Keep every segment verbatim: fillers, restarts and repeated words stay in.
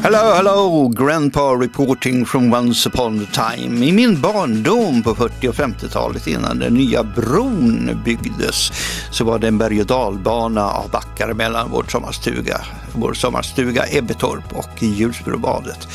Hello, hello, Grandpa reporting from once upon a time. I min barndom på fyrtio- och femtiotalet innan den nya bron byggdes så var det en berg- och dalbana av backar mellan vår sommarstuga, vår sommarstuga Ebbetorp och Hjulsbrobadet.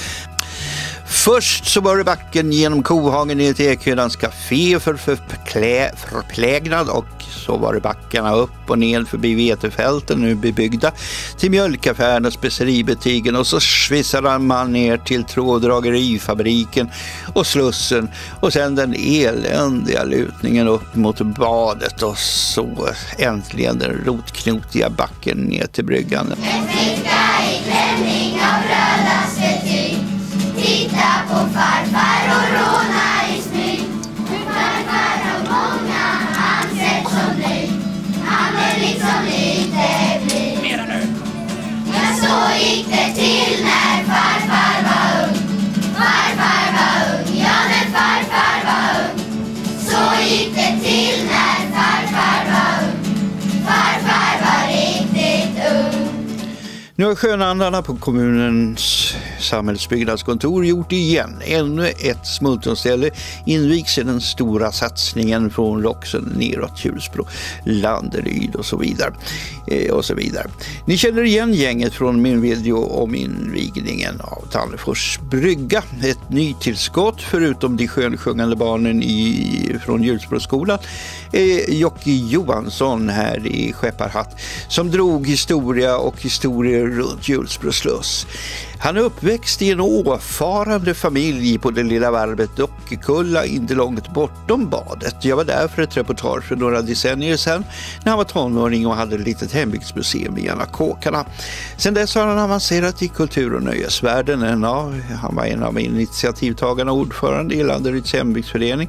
Först så var det backen genom Kohagen ner till Ekhydans café för förplä, förplägnad och så var det backarna upp och ned förbi vetefälten nu bebyggda till mjölkaffären och speceributiken och så svissade man ner till tråddragerifabriken och slussen och sen den eländiga lutningen upp mot badet och så äntligen den rotknotiga backen ner till bryggan. En flicka i klänning av rödaste tyg. Titta på farfar och råna i smyg. Farfar har många ansett som ny. Han är liksom lite blyg. Mera nu. Ja, så gick det till när farfar var ung. Farfar var ung, ja när farfar var ung. Så gick det till när farfar var ung. Farfar var riktigt ung. Nu har skönandarna på kommunens samhällsbyggnadskontor gjort igen. Ännu ett smultronställe invigs i den stora satsningen från Roxen neråt Hjulsbro, Landeryd och så vidare. Eh, och så vidare. Ni känner igen gänget från min video om invigningen av Tannefors brygga. Ett nytillskott förutom de skönsjungande barnen i, från Hjulsbroskolan är Jocke Johansson här i Skepparhatt som drog historia och historier runt Hjulsbro sluss. Han är uppväxt i en åfarande familj på det lilla varvet Dockekulla inte långt bortom badet. Jag var där för ett reportage för några decennier sedan när han var tonåring och hade ett litet hembygdsmuseum i ena kåkarna. Sen dess har han avancerat i kultur- och nöjesvärlden. Ja, han var en av initiativtagarna och ordförande i Landeryds hembygdsförening.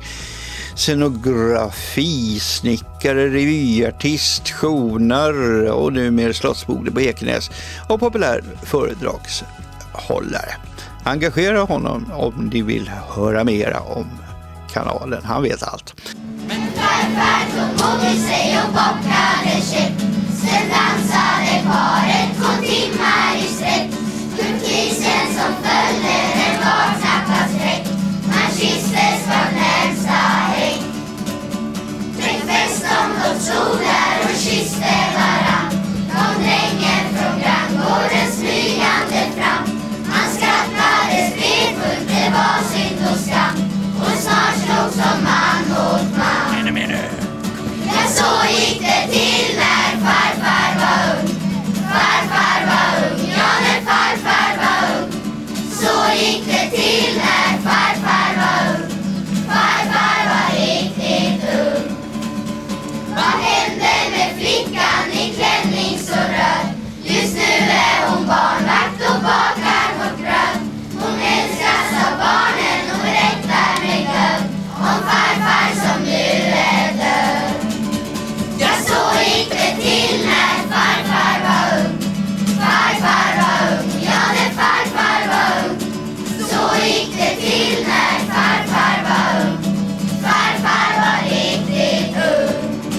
Scenografi, snickare, revyartist, journar och numera slottsbode på Ekenäs och populär föredragshållare. Engagera honom om ni vill höra mera om kanalen. Han vet allt. Farfar tog mod i sig och bockade käpp. Sen dansade paret två timmar i sträck. Turkisen som följde den var knappast fräck. Man kysstes från närmsta häng. Träck fest om de stod där och kysste varann. Kom drängen från granngården smygande fram. Han skrattade spretfullt, det var synd och skam. Och snart slog som man mot man. Ännu mer nu. Ja, så gick det till när farfar var ung. Farfar var ung, ja när farfar var ung. Så gick det till när farfar var ung. Farfar var riktigt ung. Vad hände med flickan i klänning så röd? Just nu är hon barnvakt och bakar vårt bröd. Hon älskas av barnen och berättar med glöd om farfar som nu är död. Ja, så gick det till när farfar var ung. Farfar var ung, ja när farfar var ung. Så gick det till när farfar var ung. Farfar var riktigt ung.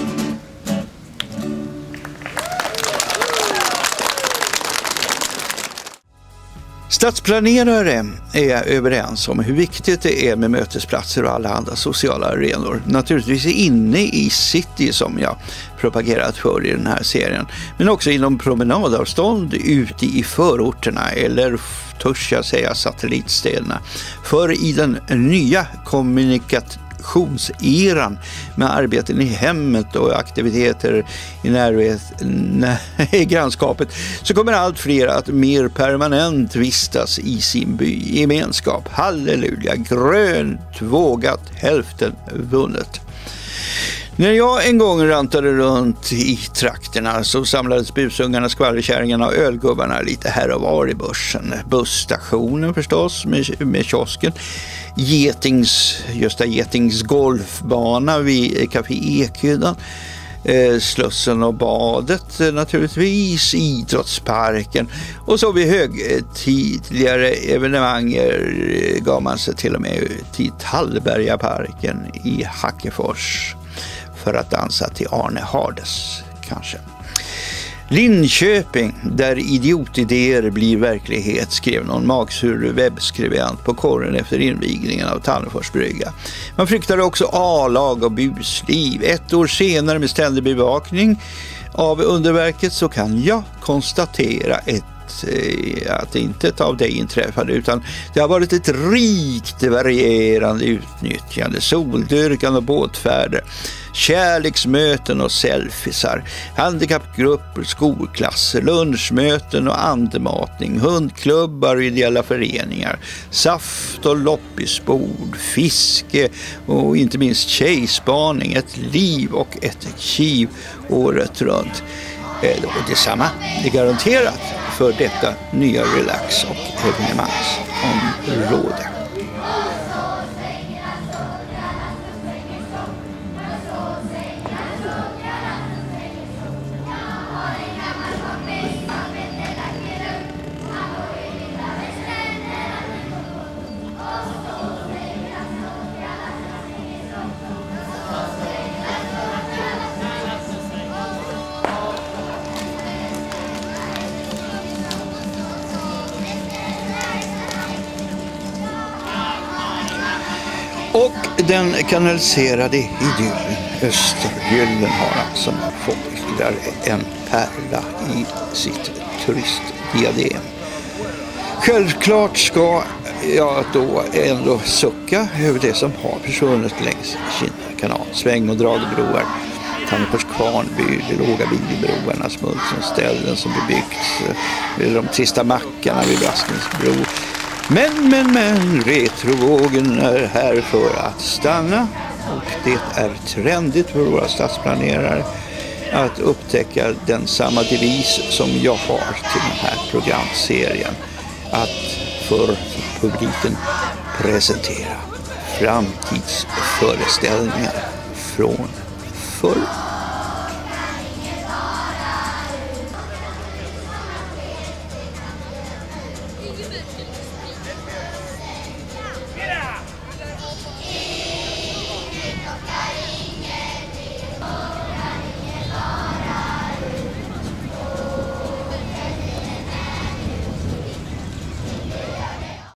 Stadsplanerare är överens om hur viktigt det är med mötesplatser och alla andra sociala arenor. Naturligtvis inne i city som jag propagerat för i den här serien. Men också inom promenadavstånd ute i förorterna eller törs jag säga satellitstäderna. För i den nya kommunikationseran med arbeten i hemmet och aktiviteter i närhet, i grannskapet så kommer allt fler att mer permanent vistas i sin by gemenskap. Halleluja, grönt, vågat, hälften vunnet. När jag en gång rantade runt i trakterna så samlades busungarna, skvallerkärringarna och ölgubbarna lite här och var i börsen. Busstationen förstås med, med kiosken. Getings, Gösta Getings golfbana vid Café Ekhyddan. Eh, Slussen och badet naturligtvis, idrottsparken och så vid högtidligare evenemanger gav man sig till och med till Tallbergaparken i Hackefors för att dansa till Arne Hardes kanske. Linköping, där idiotidéer blir verklighet, skrev någon magsur webbskribent på korren efter invigningen av Tallnfors brygga. Man fruktade också A-lag och busliv. Ett år senare med ständig bevakning av underverket så kan jag konstatera ett att intet av det inträffade, utan det har varit ett rikt varierande utnyttjande, soldyrkan och båtfärder, kärleksmöten och selfiesar, handikappgrupper, skolklasser, lunchmöten och andematning, hundklubbar och ideella föreningar, saft- och loppisbord, fiske och inte minst tjejspaning, ett liv och ett kiv året runt. Och detsamma är garanterat för detta nya relax- och evenemangsområde. Och den kanaliserade idyllen Östergyllen har alltså fått ytterligare en pärla i sitt turistdiadem. Självklart ska jag då ändå sucka över det som har försvunnit längs Kinna kanal. Sväng- och dragbroar, Tallnfors Kvarnby, de låga bilbroarna, smultronställen som bebyggts, de trista mackarna vid Braskensbro. Men, men, men, retrovågen är här för att stanna, och det är trendigt för våra stadsplanerare att upptäcka den samma devis som jag har till den här programserien, att för publiken presentera framtidsföreställningar från förr.